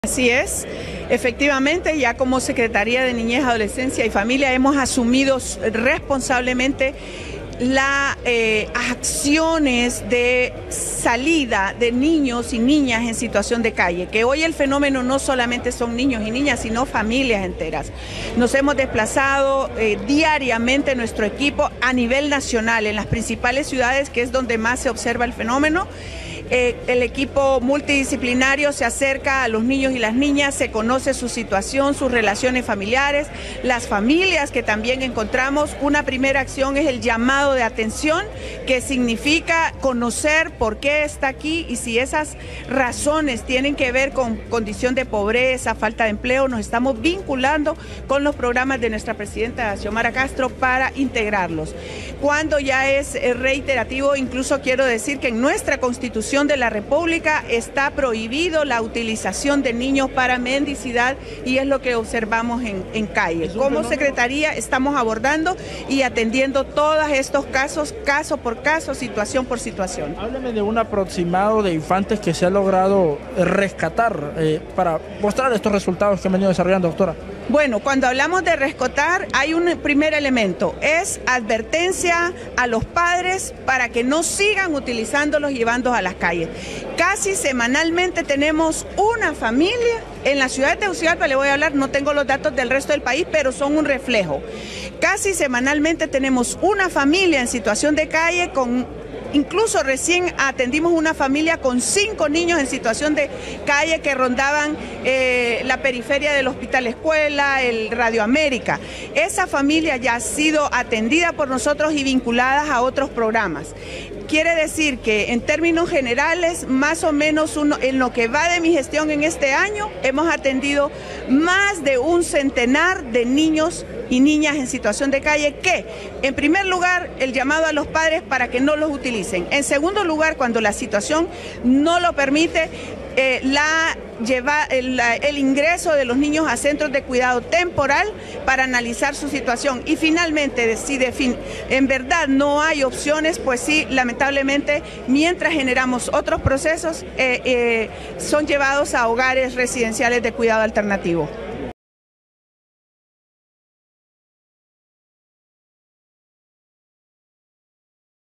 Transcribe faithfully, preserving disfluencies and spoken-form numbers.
Así es, efectivamente, ya como Secretaría de Niñez, Adolescencia y Familia hemos asumido responsablemente las eh, acciones de salida de niños y niñas en situación de calle, que hoy el fenómeno no solamente son niños y niñas, sino familias enteras. Nos hemos desplazado eh, diariamente nuestro equipo a nivel nacional, en las principales ciudades, que es donde más se observa el fenómeno. Eh, el equipo multidisciplinario se acerca a los niños y las niñas, se conoce su situación, sus relaciones familiares, las familias que también encontramos. Una primera acción es el llamado de atención, que significa conocer por qué está aquí y si esas razones tienen que ver con condición de pobreza, falta de empleo. Nos estamos vinculando con los programas de nuestra presidenta Xiomara Castro para integrarlos. Cuando ya es reiterativo, incluso quiero decir que en nuestra Constitución de la República está prohibido la utilización de niños para mendicidad, y es lo que observamos en, en calle. Como Secretaría estamos abordando y atendiendo todos estos casos, caso por caso, situación por situación. Hábleme de un aproximado de infantes que se ha logrado rescatar eh, para mostrar estos resultados que han venido desarrollando, doctora. Bueno, cuando hablamos de rescatar, hay un primer elemento, es advertencia a los padres para que no sigan utilizándolos y llevándolos a las calles. Casi semanalmente tenemos una familia, en la ciudad de Tegucigalpa le voy a hablar, no tengo los datos del resto del país, pero son un reflejo. Casi semanalmente tenemos una familia en situación de calle con... Incluso recién atendimos una familia con cinco niños en situación de calle que rondaban eh, la periferia del Hospital Escuela, el Radio América. Esa familia ya ha sido atendida por nosotros y vinculada a otros programas. Quiere decir que en términos generales, más o menos uno, en lo que va de mi gestión en este año, hemos atendido más de un centenar de niños y niñas en situación de calle que, en primer lugar, el llamado a los padres para que no los utilicen. En segundo lugar, cuando la situación no lo permite, eh, la, lleva, el, el ingreso de los niños a centros de cuidado temporal para analizar su situación. Y finalmente, si de fin, en verdad no hay opciones, pues sí, lamentablemente, mientras generamos otros procesos, eh, eh, son llevados a hogares residenciales de cuidado alternativo.